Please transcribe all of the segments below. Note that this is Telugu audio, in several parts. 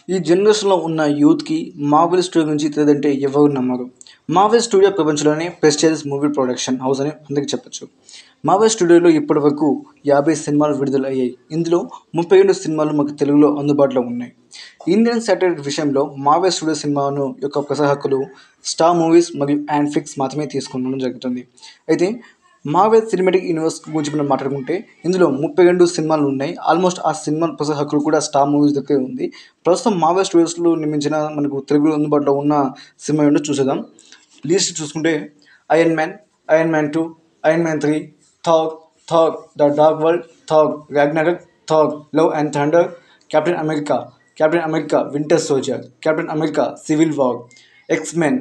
ఈ జనరేషన్‌లో ఉన్న యూత్‌కి మార్వెల్ స్టూడియో గురించి తెలియదంటే ఎవరు నమ్మరు. మార్వెల్ స్టూడియో ప్రపంచంలోనే ప్రెస్టీజియస్ మూవీ ప్రొడక్షన్ హౌస్ అని అందరికీ చెప్పొచ్చు. మార్వెల్ స్టూడియోలో ఇప్పటివరకు 50 సినిమాలు విడుదలయ్యాయి. ఇందులో 32 సినిమాలు మనకు తెలుగులో అందుబాటులో ఉన్నాయి. ఇండియన్ శాటిలైట్ విషయంలో మార్వెల్ స్టూడియో సినిమాను యొక్క ప్రసార హక్కులు స్టార్ మూవీస్ మరియు యానిఫ్లిక్స్ మాత్రమే తీసుకొనడం జరుగుతుంది. అయితే మార్వెల్ సినిమాటిక్ యూనివర్స్ గురించి మనం మాట్లాడుకుంటే ఇందులో 32 సినిమాలు ఉన్నాయి. ఆల్మోస్ట్ ఆ సినిమా ప్రసార హక్కులు కూడా స్టార్ మూవీస్ దగ్గరే ఉంది. ప్రస్తుతం మార్వెల్ స్టూడియోస్లో నిర్మించిన మనకు తెలుగులో అందుబాటులో ఉన్న సినిమా ఏంటో చూసేద్దాం. లిస్ట్ చూసుకుంటే Iron Man, Iron Man 2, Iron Man 3, Thor, the Dark World, Thor Ragnarok, Thor Love and Thunder, Captain America Winter Soldier, Captain America Civil War, X Men,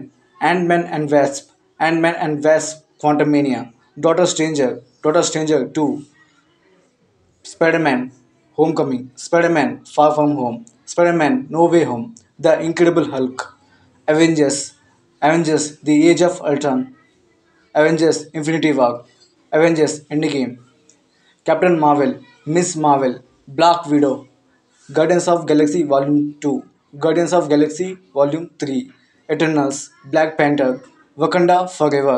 Ant Man and Wasp Quantumania, Doctor Stranger 2, Spider-Man Homecoming, Spider-Man Far From Home, Spider-Man No Way Home, The Incredible Hulk, Avengers The Age of Ultron, Avengers Infinity War, Avengers Endgame, Captain Marvel, Miss Marvel, Black Widow, Guardians of Galaxy Volume 2, Guardians of Galaxy Volume 3, Eternals, Black Panther, Wakanda Forever,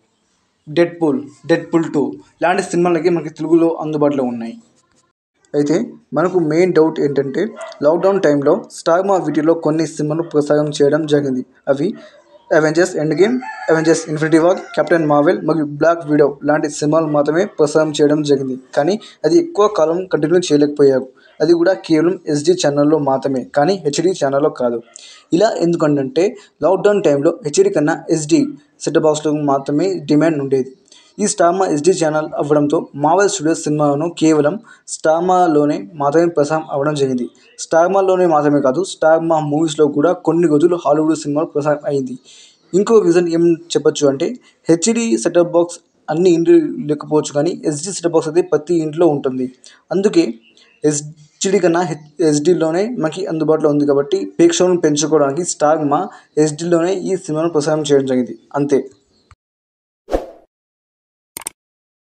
Deadpool 2 ఇలాంటి సినిమాలకి మనకి తెలుగులో అందుబాటులో ఉన్నాయి. అయితే మనకు మెయిన్ డౌట్ ఏంటంటే లాక్డౌన్ టైంలో స్టార్ మా వీడియోలో కొన్ని సినిమాలు ప్రసారం చేయడం జరిగింది. అవి Avengers Endgame, Avengers Infinity War, Captain Marvel మరియు బ్లాక్ విడో లాంటి సినిమాలు మాత్రమే ప్రసారం చేయడం జరిగింది. కానీ అది ఎక్కువ కాలం కంటిన్యూ చేయలేకపోయారు. అది కూడా కేవలం ఎస్డి ఛానల్లో మాత్రమే, కానీ హెచ్డి ఛానల్లో కాదు. ఇలా ఎందుకంటే లాక్డౌన్ టైంలో హెచ్డి కన్నా ఎస్డి సెట్ బాక్స్లో మాత్రమే డిమాండ్ ఉండేది. ఈ స్టార్ మా ఎస్డి ఛానల్ అవ్వడంతో మార్వెల్ స్టూడియోస్ సినిమాను కేవలం స్టార్ మాలోనే మాత్రమే ప్రసారం అవ్వడం జరిగింది. స్టార్ మాలోనే మాత్రమే కాదు, స్టార్ మా మూవీస్లో కూడా కొన్ని రోజులు హాలీవుడ్ సినిమాలు ప్రసారం అయింది. ఇంకో రీజన్ ఏం చెప్పొచ్చు అంటే హెచ్డి సెటప్ బాక్స్ అన్ని ఇంట్లో లేకపోవచ్చు, కానీ ఎస్డి సెటప్ బాక్స్ అయితే ప్రతి ఇంట్లో ఉంటుంది. అందుకే హెచ్డి కన్నా ఎస్డిలోనే మనకి అందుబాటులో ఉంది కాబట్టి ప్రేక్షకులను పెంచుకోవడానికి స్టార్ మా ఎస్డిలోనే ఈ సినిమాను ప్రసారం చేయడం జరిగింది. అంతే.